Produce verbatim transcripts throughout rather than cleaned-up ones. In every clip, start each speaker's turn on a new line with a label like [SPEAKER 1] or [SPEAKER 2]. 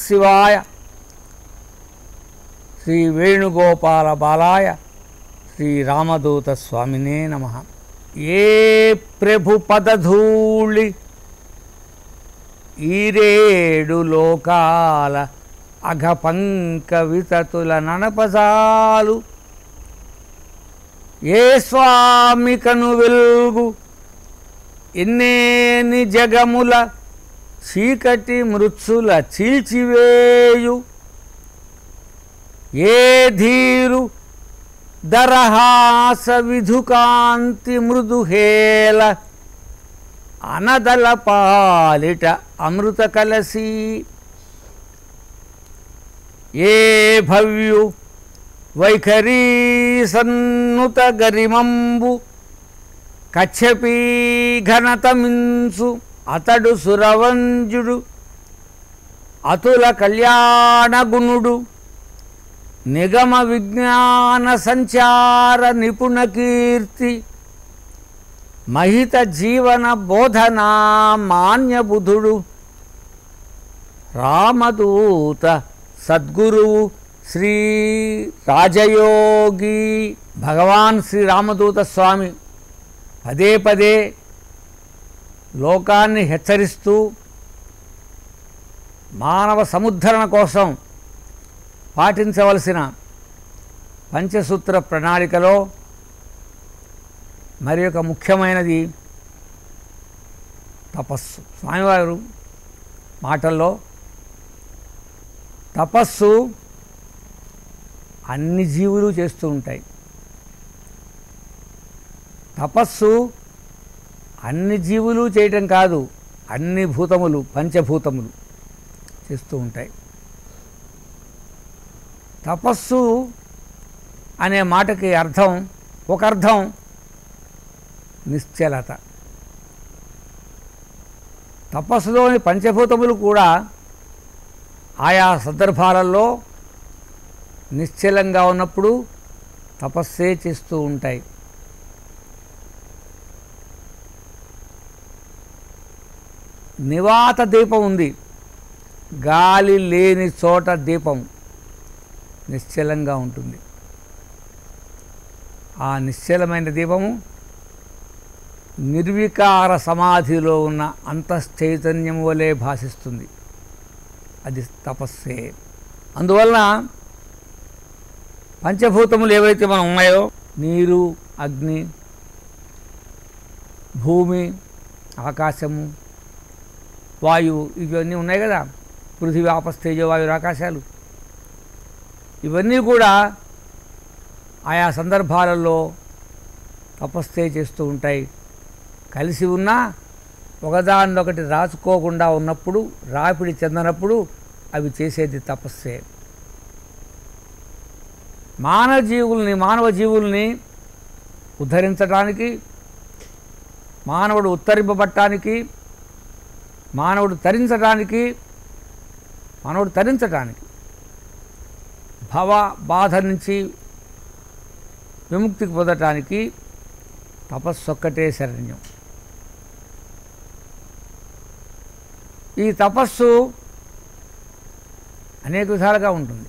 [SPEAKER 1] శివాయ. శ్రీ వేణుగోపాల బాలాయ శ్రీరామదూత స్వామినే నమః. ఏ ప్రభు పదధూళి ఈరేడు లోకాల అఘపంక వితతుల ననపజాలు. ఏ స్వామికను వెల్గు ఎన్నేని జగముల చీకటి మృత్సుల చీల్చివేయు. ఏ ధీరు దరహాస విధుకాంతి మృదుహేల అనదల పాలిట అమృత కలసి. ఏ భవ్యు వైఖరీ సన్నుత గరిమంబు కచ్చపీ ఘనతమించు అతడు సురవంజుడు అతుల కళ్యాణగుణుడు నిగమ విజ్ఞాన సంచార నిపుణ కీర్తి మహిత జీవన బోధనా మాన్యబుధుడు రామదూత సద్గురువు శ్రీ రాజయోగి. భగవాన్ శ్రీ రామదూత స్వామి పదే పదే లోకాన్ని హెచ్చరిస్తూ మానవ సముద్ధరణ కోసం పాటించవలసిన పంచసూత్ర ప్రణాళికలో మరి ఒక ముఖ్యమైనది తపస్సు. స్వామివారు మాటల్లో తపస్సు అన్ని జీవులు చేస్తూ ఉంటాయి. తపస్సు అన్ని జీవులు చేయటం కాదు, అన్ని భూతములు పంచభూతములు చేస్తూ ఉంటాయి. తపస్సు అనే మాటకి అర్థం, ఒక అర్థం నిశ్చలత. తపస్సులోని పంచభూతములు కూడా ఆయా సందర్భాలలో నిశ్చలంగా ఉన్నప్పుడు తపస్సే చేస్తూ ఉంటాయి. నివాత దీపం ఉంది, గాలి లేని చోట దీపం నిశ్చలంగా ఉంటుంది. ఆ నిశ్చలమైన దీపము నిర్వికార సమాధిలో ఉన్న అంతశ్చైతన్యం వలె భాషిస్తుంది. అది తపస్సే. అందువలన పంచభూతములు ఏవైతే మనం ఉన్నాయో, నీరు, అగ్ని, భూమి, ఆకాశము, వాయువు, ఇవన్నీ ఉన్నాయి కదా, పృథివీ, ఆపస్తేజో, వాయువు, ఆకాశాలు, ఇవన్నీ కూడా ఆయా సందర్భాలలో తపస్సే చేస్తూ ఉంటాయి. కలిసి ఉన్నా ఒకదాన్నొకటి రాచుకోకుండా ఉన్నప్పుడు, రాపిడి చెందనప్పుడు అవి చేసేది తపస్సే. మానవ జీవుల్ని మానవ జీవుల్ని ఉద్ధరించడానికి, మానవుడు ఉత్తరింపబట్టడానికి, మానవుడు తరించడానికి మానవుడు తరించడానికి భవ బాధ నుంచి విముక్తికి పొందటానికి తపస్సు ఒక్కటే శరణ్యం. ఈ తపస్సు అనేక విధాలుగా ఉంటుంది.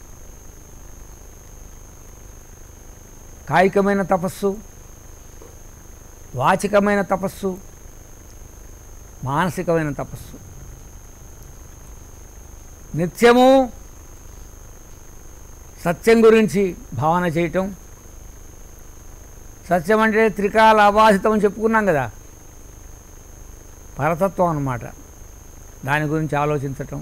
[SPEAKER 1] కాయికమైన తపస్సు, వాచికమైన తపస్సు, మానసికమైన తపస్సు. నిత్యము సత్యం గురించి భావన చేయటం. సత్యం అంటే త్రికాల అబాధితం అని చెప్పుకున్నాం కదా, పరతత్వం అన్నమాట. దాని గురించి ఆలోచించటం,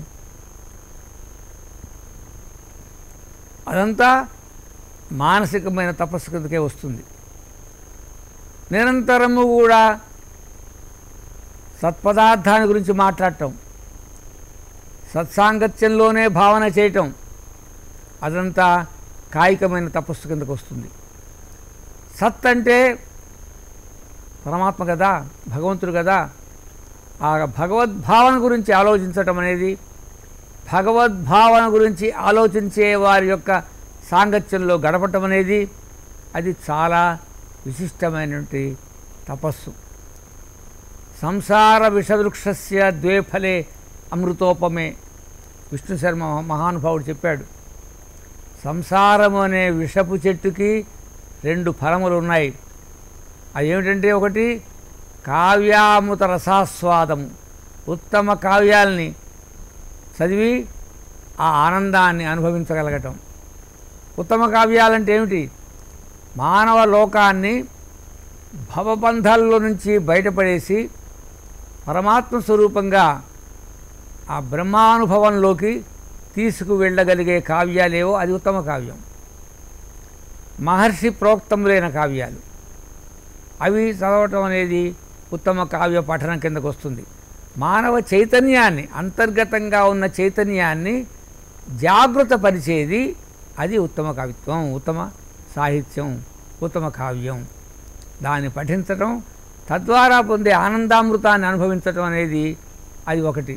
[SPEAKER 1] అదంతా మానసికమైన తపస్సు కిందకే వస్తుంది. నిరంతరము కూడా సత్పదార్థాన్ని గురించి మాట్లాడటం, సత్సాంగత్యంలోనే భావన చేయటం, అదంతా కాయికమైన తపస్సు కిందకు వస్తుంది. సత్ అంటే పరమాత్మ కదా, భగవంతుడు కదా. ఆ భగవద్భావన గురించి ఆలోచించటం అనేది, భగవద్భావన గురించి ఆలోచించే వారి యొక్క సాంగత్యంలో గడపటం అనేది, అది చాలా విశిష్టమైనటువంటి తపస్సు. సంసార విషవృక్షస్య ద్వేఫలే అమృతోపమే విష్ణు శర్మ మహానుభావుడు చెప్పాడు, సంసారం అనే విషపు చెట్టుకి రెండు ఫలములు ఉన్నాయి. అదేమిటంటే, ఒకటి కావ్యామృత రసాస్వాదము, ఉత్తమ కావ్యాల్ని చదివి ఆ ఆనందాన్ని అనుభవించగలగటం. ఉత్తమ కావ్యాలంటే ఏమిటి? మానవ లోకాన్ని భవబంధాల్లో నుంచి బయటపడేసి పరమాత్మ స్వరూపంగా ఆ బ్రహ్మానుభవంలోకి తీసుకువెళ్ళగలిగే కావ్యాలేవో అది ఉత్తమ కావ్యం. మహర్షి ప్రోక్తములైన కావ్యాలు అవి చదవటం అనేది ఉత్తమ కావ్య పఠనం కిందకు వస్తుంది. మానవ చైతన్యాన్ని, అంతర్గతంగా ఉన్న చైతన్యాన్ని జాగృతపరిచేది అది ఉత్తమ కవిత్వం, ఉత్తమ సాహిత్యం, ఉత్తమ కావ్యం. దాన్ని పఠించటం, తద్వారా పొందే ఆనందామృతాన్ని అనుభవించటం అనేది అది ఒకటి.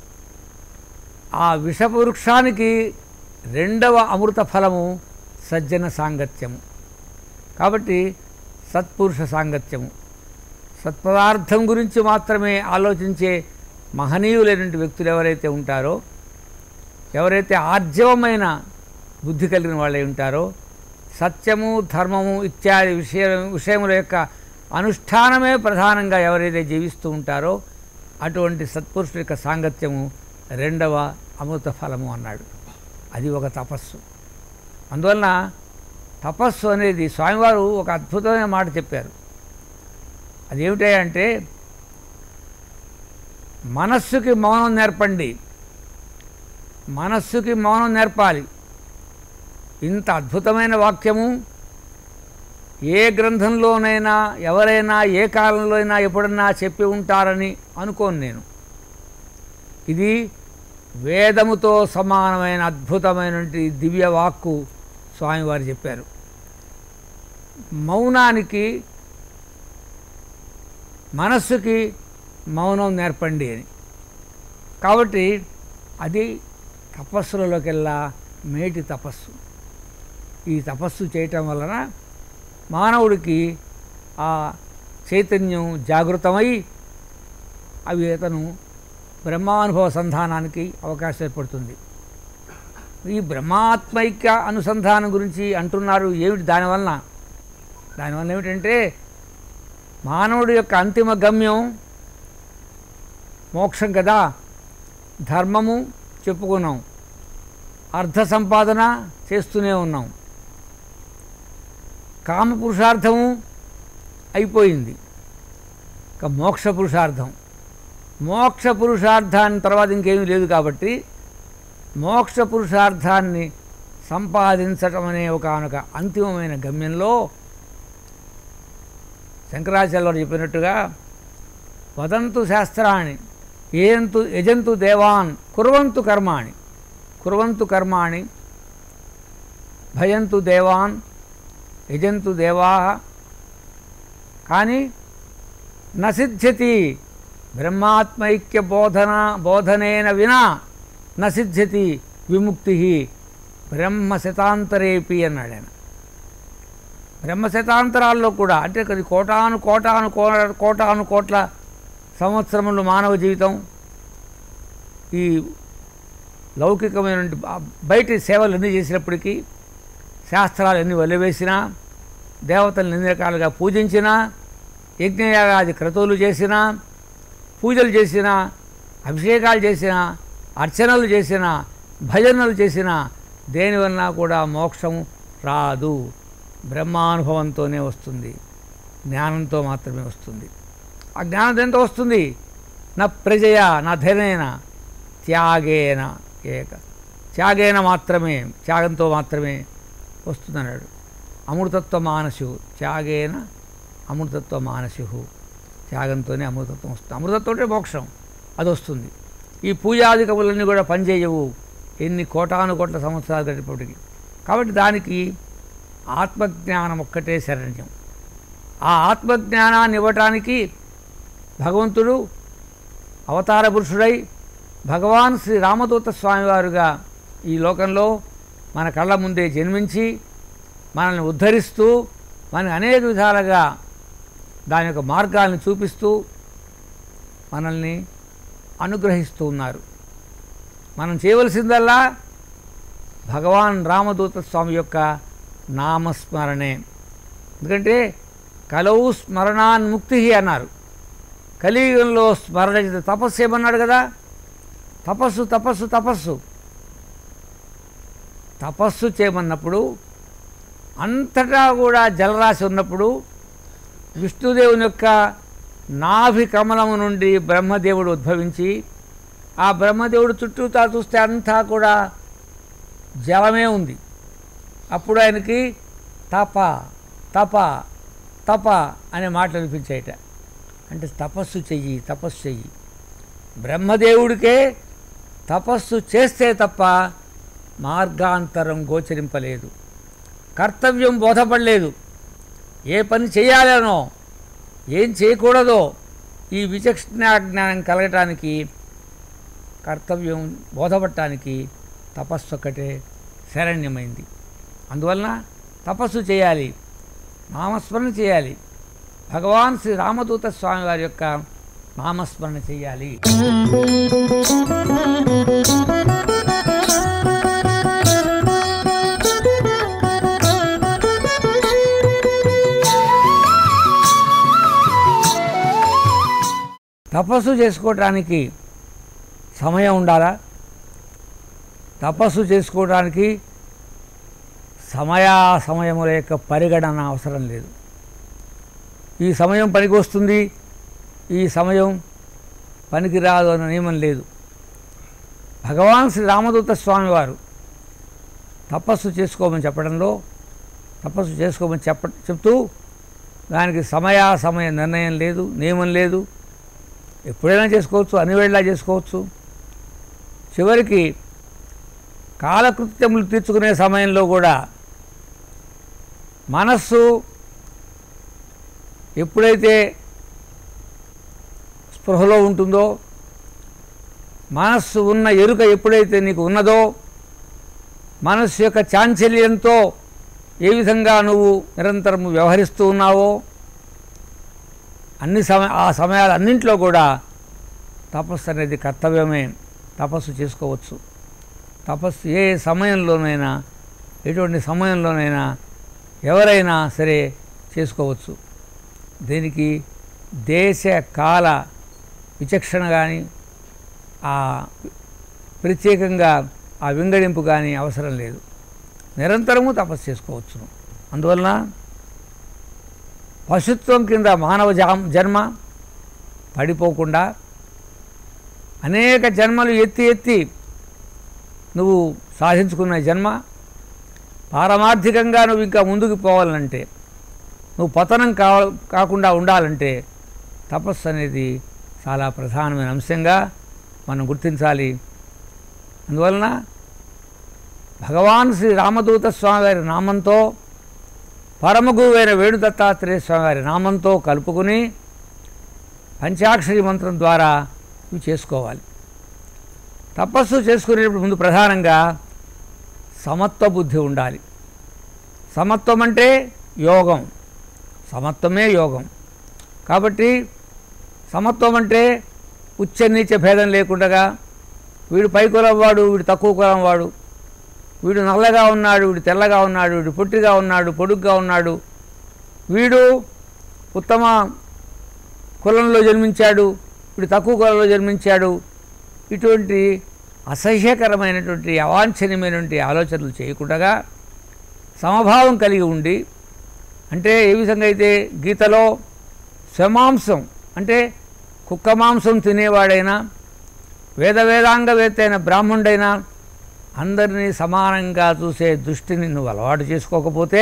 [SPEAKER 1] ఆ విషవృక్షానికి రెండవ అమృత ఫలము సజ్జన సాంగత్యము. కాబట్టి సత్పురుష సాంగత్యము, సత్పదార్థం గురించి మాత్రమే ఆలోచించే మహనీయులైనటువంటి వ్యక్తులు ఎవరైతే ఉంటారో, ఎవరైతే ఆర్జవమైన బుద్ధి కలిగిన వాళ్ళై ఉంటారో, సత్యము ధర్మము ఇత్యాది విషయ విషయముల యొక్క అనుష్ఠానమే ప్రధానంగా ఎవరైతే జీవిస్తూ ఉంటారో అటువంటి సత్పురుషుల యొక్క సాంగత్యము రెండవ అమృత ఫలము అన్నాడు. అది ఒక తపస్సు. అందువలన తపస్సు అనేది స్వామివారు ఒక అద్భుతమైన మాట చెప్పారు. అదేమిటంటే, మనస్సుకి మౌనం నేర్పండి, మనస్సుకి మౌనం నేర్పాలి. ఇంత అద్భుతమైన వాక్యము ఏ గ్రంథంలోనైనా ఎవరైనా ఏ కాలంలో అయినా ఎప్పుడన్నా చెప్పి ఉంటారని అనుకోను నేను. ఇది వేదముతో సమానమైన అద్భుతమైనటువంటి దివ్య వాక్కు స్వామివారు చెప్పారు. మౌనానికి, మనస్సుకి మౌనం నేర్పండి అని. కాబట్టి అది తపస్సులలోకెల్లా మేటి తపస్సు. ఈ తపస్సు చేయటం వలన మానవుడికి ఆ చైతన్యం జాగృతమై అవి అతను బ్రహ్మానుభవ సంధానానికి అవకాశం ఏర్పడుతుంది. ఈ బ్రహ్మాత్మైక్య అనుసంధానం గురించి అంటున్నారు. ఏమిటి దానివలన? దానివల్ల ఏమిటంటే, మానవుడి యొక్క అంతిమ గమ్యం మోక్షం కదా. ధర్మము చెప్పుకున్నాం, అర్థ సంపాదన చేస్తూనే ఉన్నాం, కామ పురుషార్థము అయిపోయింది, ఇక మోక్ష పురుషార్థం. మోక్ష పురుషార్థాన్ని తర్వాత ఇంకేమీ లేదు. కాబట్టి మోక్ష పురుషార్థాన్ని సంపాదించటం అనే ఒకనొక అంతిమమైన గమ్యంలో శంకరాచార్యులు చెప్పినట్టుగా, వదంతు శాస్త్రాన్ని ఏయంతు యజంతు దేవాన్ కుర్వంతు కర్మాణి, కుర్వంతు కర్మాణి భయంతు దేవాన్ యజంతు దేవా, కానీ నసిద్ధ్యతి బ్రహ్మాత్మైక్య బోధన బోధనేన వినా నసిద్ధ్యతి విముక్తి బ్రహ్మ శతాంతరేపి అన్నాడు ఆయన. బ్రహ్మ శతాంతరాల్లో కూడా, అంటే అది కోటాను కోటాను కోటాను కోట్ల సంవత్సరములు మానవ జీవితం ఈ లౌకికమైన బయటి సేవలు ఎన్ని చేసినప్పటికీ, శాస్త్రాలు ఎన్ని వదిలివేసినా, దేవతలను ఎన్ని రకాలుగా పూజించినా, యజ్ఞయాగాది క్రతువులు చేసినా, పూజలు చేసినా, అభిషేకాలు చేసినా, అర్చనలు చేసినా, భజనలు చేసినా, దేనివల్ల కూడా మోక్షం రాదు. బ్రహ్మానుభవంతోనే వస్తుంది, జ్ఞానంతో మాత్రమే వస్తుంది. ఆ జ్ఞానం దేంతో వస్తుంది? నా ప్రజయ నా ధైర్యేన త్యాగేన ఏక, త్యాగేన మాత్రమే, త్యాగంతో మాత్రమే వస్తుందన్నాడు. అమృతత్వ మానసు, త్యాగేన అమృతత్వ మానసు, త్యాగంతోనే అమృతత్వం వస్తుంది. అమృతత్వంటే మోక్షం, అది వస్తుంది. ఈ పూజాధికములన్నీ కూడా పనిచేయవు ఎన్ని కోటాను కోట్ల సంవత్సరాలు గడిపటికి. కాబట్టి దానికి ఆత్మజ్ఞానం ఒక్కటే శరణ్యం. ఆ ఆత్మజ్ఞానాన్ని ఇవ్వటానికి భగవంతుడు అవతార పురుషుడై భగవాన్ శ్రీ రామదూత స్వామివారుగా ఈ లోకంలో మన కళ్ళ ముందే జన్మించి మనల్ని ఉద్ధరిస్తూ, మనని అనేక విధాలుగా దాని యొక్క మార్గాలను చూపిస్తూ మనల్ని అనుగ్రహిస్తూ ఉన్నారు. మనం చేయవలసిందల్లా భగవాన్ రామదూత స్వామి యొక్క నామస్మరణే. ఎందుకంటే కలవు స్మరణాన్ముక్తి అన్నారు. కలియుగంలో స్మరణ తపస్సు ఏమన్నాడు కదా, తపస్సు తపస్సు తపస్సు తపస్సు చేయమన్నప్పుడు అంతటా కూడా జలరాశి ఉన్నప్పుడు విష్ణుదేవుని యొక్క నాభి కమలము నుండి బ్రహ్మదేవుడు ఉద్భవించి ఆ బ్రహ్మదేవుడు చుట్టూతా చూస్తే అంతా కూడా జలమే ఉంది. అప్పుడు ఆయనకి తప తప తప అనే మాటలు వినిపించాయట. అంటే తపస్సు చెయ్యి తపస్సు చెయ్యి. బ్రహ్మదేవుడికే తపస్సు చేస్తే తప్ప మార్గాంతరం గోచరింపలేదు, కర్తవ్యం బోధపడలేదు. ఏ పని చేయాలనో ఏం చేయకూడదో ఈ విచక్షణ జ్ఞానం కలగటానికి, కర్తవ్యం బోధపడటానికి తపస్సు ఒక్కటే శరణ్యమైంది. అందువలన తపస్సు చేయాలి, నామస్మరణ చేయాలి. భగవాన్ శ్రీ రామదూత స్వామి వారి యొక్క నామస్మరణ చేయాలి. తపస్సు చేసుకోవడానికి సమయం ఉండాలా? తపస్సు చేసుకోవడానికి సమయా సమయముల యొక్క పరిగణన అవసరం లేదు. ఈ సమయం పనికి వస్తుంది, ఈ సమయం పనికిరాదు అన్న నియమం లేదు. భగవాన్ శ్రీ రామదూత స్వామి వారు తపస్సు చేసుకోమని చెప్పడంలో తపస్సు చేసుకోమని చెప్ప చెప్తూ దానికి సమయా సమయ నిర్ణయం లేదు, నియమం లేదు. ఎప్పుడైనా చేసుకోవచ్చు, అన్ని వేళలా చేసుకోవచ్చు. చివరికి కాలకృత్యములు తీర్చుకునే సమయంలో కూడా మనస్సు ఎప్పుడైతే స్పృహలో ఉంటుందో, మనస్సు ఉన్న ఎరుక ఎప్పుడైతే నీకు ఉన్నదో, మనస్సు యొక్క చాంచల్యంతో ఏ విధంగా నువ్వు నిరంతరము వ్యవహరిస్తూ ఉన్నావో, అన్ని సమయ ఆ సమయాలన్నింటిలో కూడా తపస్సు అనేది కర్తవ్యమే. తపస్సు చేసుకోవచ్చు. తపస్సు ఏ సమయంలోనైనా, ఎటువంటి సమయంలోనైనా ఎవరైనా సరే చేసుకోవచ్చు. దీనికి దేశ కాల విచక్షణ కానీ ఆ ప్రత్యేకంగా ఆ వింగడింపు కానీ అవసరం లేదు. నిరంతరము తపస్సు చేసుకోవచ్చు. అందువలన పశుత్వం కింద మానవ జన్మ పడిపోకుండా అనేక జన్మలు ఎత్తి ఎత్తి నువ్వు సాధించుకున్న జన్మ పారమార్థికంగా నువ్వు ఇంకా ముందుకు పోవాలంటే, నువ్వు పతనం కా కాకుండా ఉండాలంటే తపస్సు అనేది చాలా ప్రధానమైన అంశంగా మనం గుర్తించాలి. అందువలన భగవాన్ శ్రీ రామదూత స్వామి వారి నామంతో, పరమగురువైన వేణుదత్తాత్రేయ స్వామి వారి నామంతో కలుపుకుని పంచాక్షరి మంత్రం ద్వారా ఇవి చేసుకోవాలి. తపస్సు చేసుకునేటప్పుడు ముందు ప్రధానంగా సమత్వ బుద్ధి ఉండాలి. సమత్వం అంటే యోగం, సమత్వమే యోగం. కాబట్టి సమత్వం అంటే ఉచ్చ నీచ భేదం లేకుండా వీడు పై కులం వాడు, వీడు తక్కువ కులం వాడు, వీడు నల్లగా ఉన్నాడు, వీడు తెల్లగా ఉన్నాడు, వీడు పొట్టిగా ఉన్నాడు, పొడుగ్గా ఉన్నాడు, వీడు ఉత్తమ కులంలో జన్మించాడు, వీడు తక్కువ కులంలో జన్మించాడు, ఇటువంటి అసహ్యకరమైనటువంటి అవాంఛనీయమైనటువంటి ఆలోచనలు చేయకుండా సమభావం కలిగి ఉండి, అంటే ఏ విధంగా అయితే గీతలో స్వమాంసం అంటే కుక్క మాంసం తినేవాడైనా, వేద వేదాంగవేత్త అయిన బ్రాహ్మణుడైనా అందరినీ సమానంగా చూసే దృష్టిని నువ్వు అలవాటు చేసుకోకపోతే,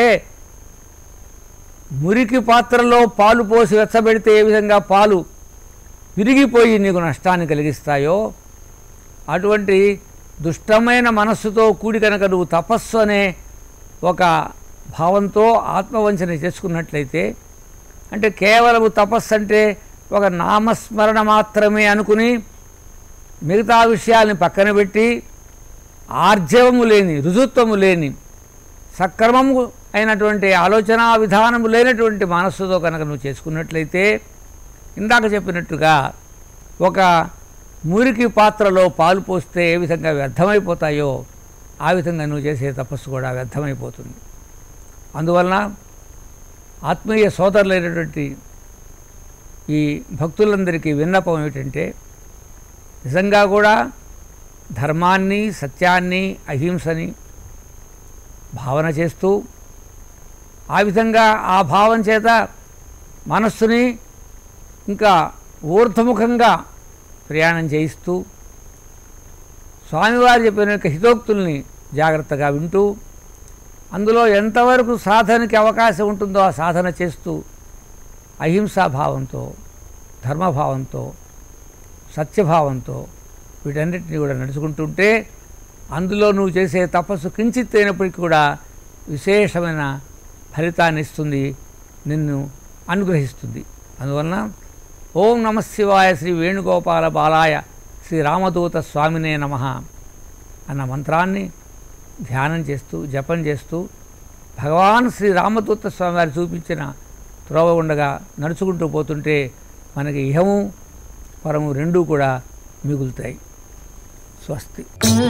[SPEAKER 1] మురికి పాత్రలో పాలు పోసి వెచ్చబెడితే ఏ విధంగా పాలు విరిగిపోయి నీకు నష్టాన్ని కలిగిస్తాయో, అటువంటి దుష్టమైన మనస్సుతో కూడి కనుక నువ్వు తపస్సు అనే ఒక భావంతో ఆత్మవంచన చేసుకున్నట్లయితే, అంటే కేవలము తపస్సు అంటే ఒక నామస్మరణ మాత్రమే అనుకుని మిగతా విషయాల్ని పక్కన పెట్టి ఆర్జవము లేని, రుజుత్వము లేని, సక్రమము అయినటువంటి ఆలోచన విధానము లేనటువంటి మనస్సుతో కనుక నువ్వు చేసుకున్నట్లయితే, ఇందాక చెప్పినట్టుగా ఒక మురికి పాత్రలో పాలు పోస్తే ఏ విధంగా వ్యర్థమైపోతాయో ఆ విధంగా నువ్వు చేసే తపస్సు కూడా వ్యర్థమైపోతుంది. అందువలన ఆత్మీయ సోదరులైనటువంటి ఈ భక్తులందరికీ విన్నపం ఏమిటంటే, నిజంగా కూడా ధర్మాన్ని, సత్యాన్ని, అహింసని భావన చేస్తూ ఆ విధంగా ఆ భావం చేత మనస్సుని ఇంకా ఊర్ధముఖంగా ప్రయాణం చేయిస్తూ స్వామివారు చెప్పిన హితోక్తుల్ని జాగ్రత్తగా వింటూ అందులో ఎంతవరకు సాధనకి అవకాశం ఉంటుందో ఆ సాధన చేస్తూ అహింసాభావంతో, ధర్మభావంతో, సత్యభావంతో వీటన్నిటిని కూడా నడుచుకుంటుంటే అందులో నువ్వు చేసే తపస్సు కించిత్ అయినప్పటికీ కూడా విశేషమైన ఫలితాన్ని ఇస్తుంది, నిన్ను అనుగ్రహిస్తుంది. అందువలన ఓం నమ శివాయ శ్రీ వేణుగోపాల బాలాయ శ్రీ రామదూత స్వామినే నమః అన్న మంత్రాన్ని ధ్యానం చేస్తూ జపం చేస్తూ భగవాన్ శ్రీ రామదూత స్వామి వారు చూపించిన త్రోవ ఉండగా నడుచుకుంటూ పోతుంటే మనకి ఇహము పరము రెండూ కూడా మిగులుతాయి. స్వస్తి.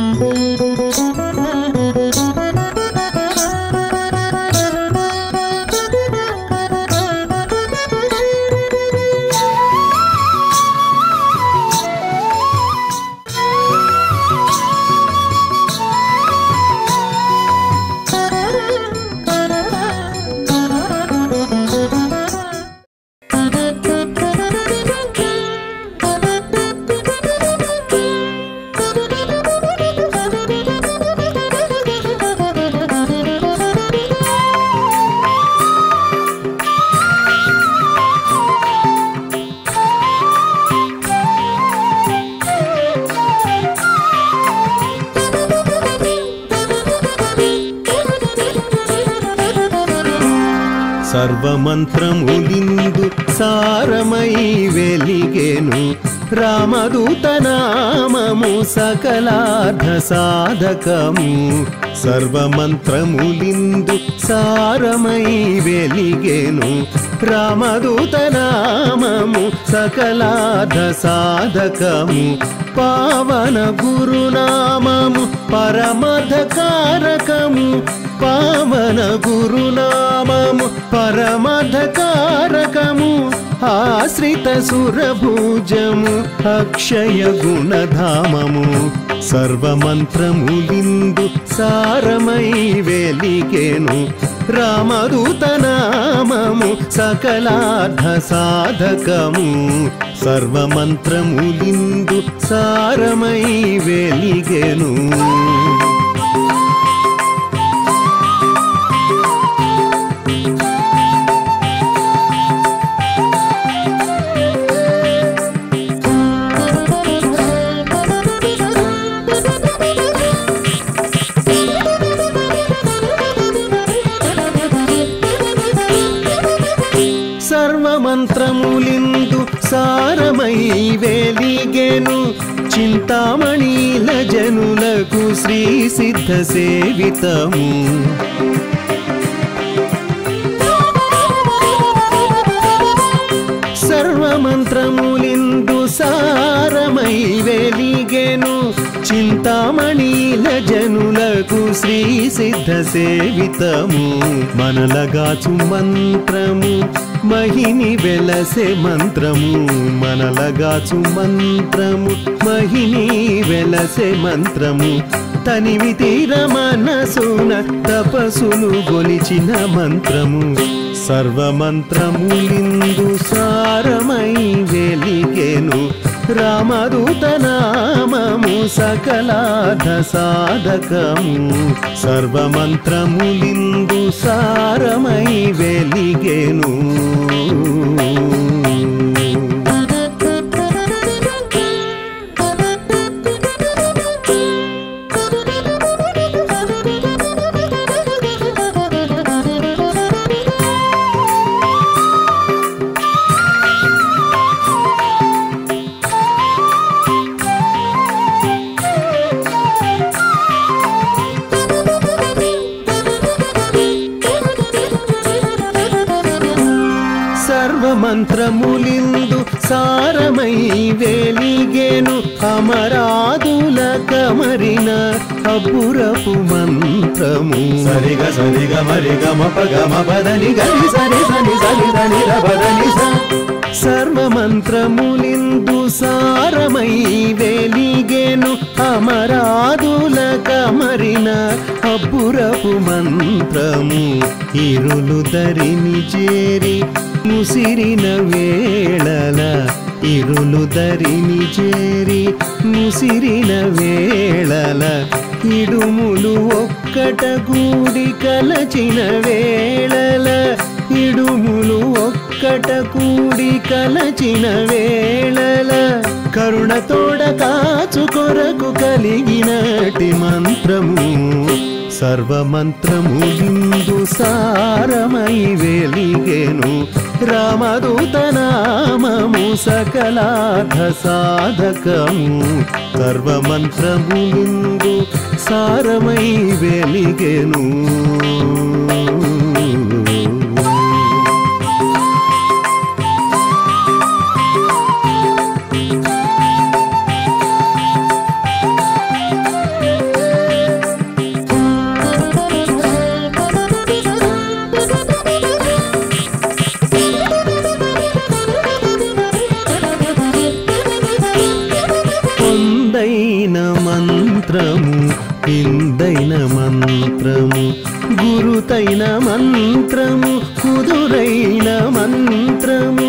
[SPEAKER 2] సర్వమంత్రములిందు సారమై వెలిగేను రామదూత నామము సకలార్థ సాధకము. సర్వమంత్రములిందు సారమై వెలిగేను రామదూత నామము సకలార్థ సాధకము. పావన గురునామము పరమధకారకము. పావన గురునామము పరమధకారకము. ఆశ్రిత సురభుజము అక్షయ గుణధామము. సర్వమంత్రములిందు సారమై వెలిగేను రామదూత నామము సకలార్థ సాధకము. సర్వమంత్రములిందు సారమై వెలిగేను. సర్వమంత్రములిందు సారమై వెలిగెను చింతామణిల జనులకు శ్రీ సిద్ధ సేవితము. సర్వమంత్రములిందు సారమై వెలిగెను చింతామణిల జనులకు శ్రీ సిద్ధ సేవితము. మనలగాచు మంత్రము మహిని వెలసే మంత్రము. మనలగాచు మంత్రము మహిని వెలసే మంత్రము. తనివి తీర మనసున తపస్సును గొలిచిన మంత్రము. సర్వమంత్రములిందు సారమై వెలిగెను రామదూత నామము సకలార్థ సాధకము. సర్వమంత్రములిందు సారమై వెలిగెను. సర్వమంత్రములిందు సారమై వెలిగేను అమరాదుల కమరిన అబ్బురపు మంత్రము సరిగ సరిగ మరిగ మప గమ పదని గరి సరి సని సని దని రబదని స సర్వమంత్రములిందు సారమై వెలిగేను అమరాదుల కమరిన అబ్బురపు మంత్రము ఇరులు దరిని చేరి ముసిరిన వేళల ఇరులు దరిని చేరి ముసిరిన వేళల ఇడుములు ఒక్కట గూడి కలచిన వేళల ఇడుములు ఒక్కట కూడి కలచిన వేళల కరుణతోడ కాచు కొరకు కలిగినటి మంత్రము సర్వమంత్రము బిందు సారమై వెలిగేను రామదూత నామము సకలార్థ సాధకము సర్వమంత్రము బిందు సారమై వెలిగేను మంత్రము ఇందైన మంత్రము గురుతైన మంత్రము కుదురైన మంత్రము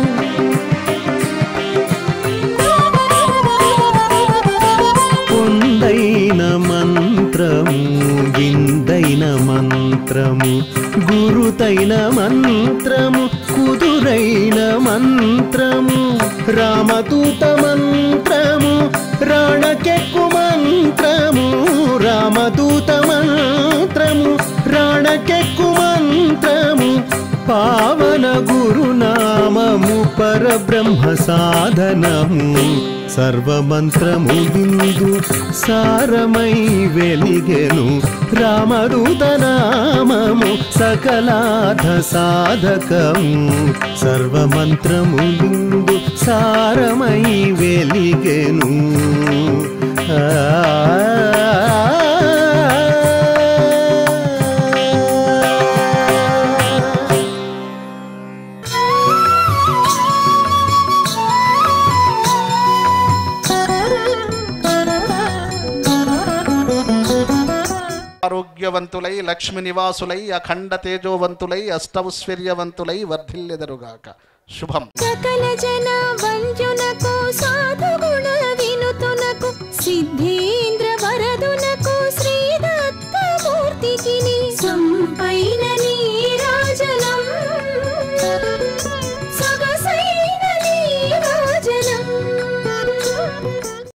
[SPEAKER 2] పొందైన మంత్రము విందైన మంత్రము గురుతైన మంత్రము కుదురైన మంత్రము రామదూత మంత్రము రాణకెక్కు మంత్రము రామదూత మంత్రము రాణకెక్కు మంత్రము పావన గురునామము పరబ్రహ్మ సాధనము సర్వమంత్రము బిందు సారమై వెలిగెను రామదూత నామము సకలార్థ సాధకము సర్వమంత్రము బిందు సారమై వెలిగెను ఆ
[SPEAKER 3] ఆరోగ్యవంతులై లక్ష్మి నివాసులై అఖండ తేజోవంతులై అష్టౌశ్వర్యవంతులై వర్ధిల్లెదరుగాక. శుభం.
[SPEAKER 4] సకల జన వంజునకు సాధు గుణ వినుతునకు సిద్ధి